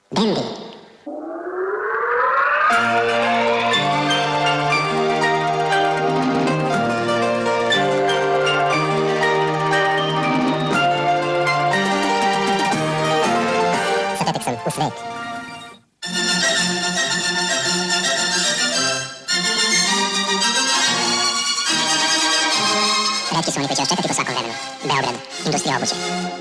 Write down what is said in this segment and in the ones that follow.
Bendy. Zatetek sam u svet. Retki su oni koji će vas čekati po svakom vremenu. Beograd, industrija obuće.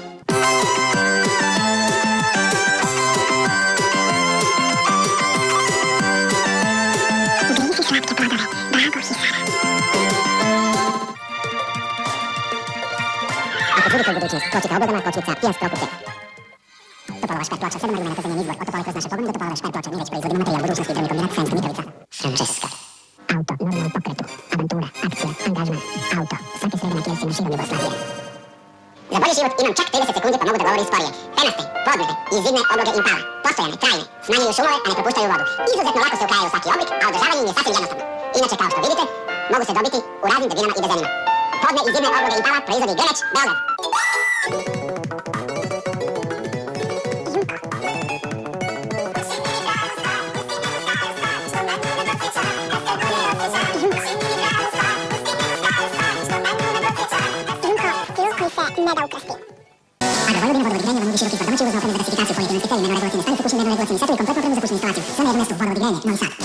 Ugrizi slatke plodove, blago hisara. Ako živite u budućnost, kočite obodama, kočnica, pijanst prokupte. Topalova šper ploča, 7 argumenta za njen izbor. Otopali kroz naše pogone do Topalova šper ploča. Mi već proizvodimo materijal budućnosti, drvni kombinat Sremska Mitrovica. Francesca. Auto, normalno pokretu, avantura, akcija, angažman, auto, svake srede na kioscima širom Jugoslavije. Za bolji život imam čak 30 sekundi pa mogu da govori sporije. Penaste, podmete i zidne obloge Impala. Postojane, trajne, smanjuju šumove, a ne propuštaju vodu. Izuzetno lako se ukajaju u svaki oblik, a održavanje im je sasvim jednostavno. Inače, kao što vidite, mogu se dobiti u raznim debljinama i dezenima. Podne i zidne obloge Impala proizvodi Grneć, Beograd. Ne da ukrasti. Agro Vojvodina vodovod i grejanje vam nudi široki izbor domaće uvozne opreme za gasifikaciju, poljoprivredne specijali, menoregulacijne stanice, kućni menoregulacijni setovi, kompletnu opremu za kućnu instalaciju. Sve na jednom mjestu, vodovod i grejanje, Novi Sad.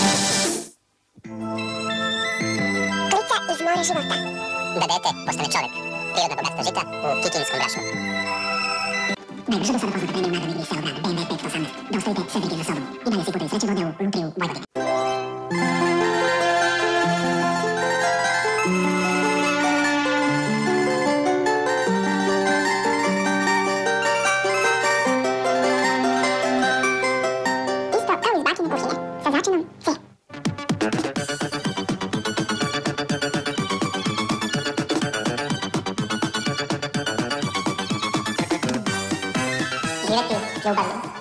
Klica iz more života. Da dete postane čovek. Prirodna bogatstva žita u kikinskom brašnu. Najbrže do sada poznata premium nagradna igri Selo Grad, BMW 518. Da ostavite sve brige za sobom. I dalje si putuju sreće vode u Lupriju, Vojvodine. Sa začinom C. Živeti ljubavno.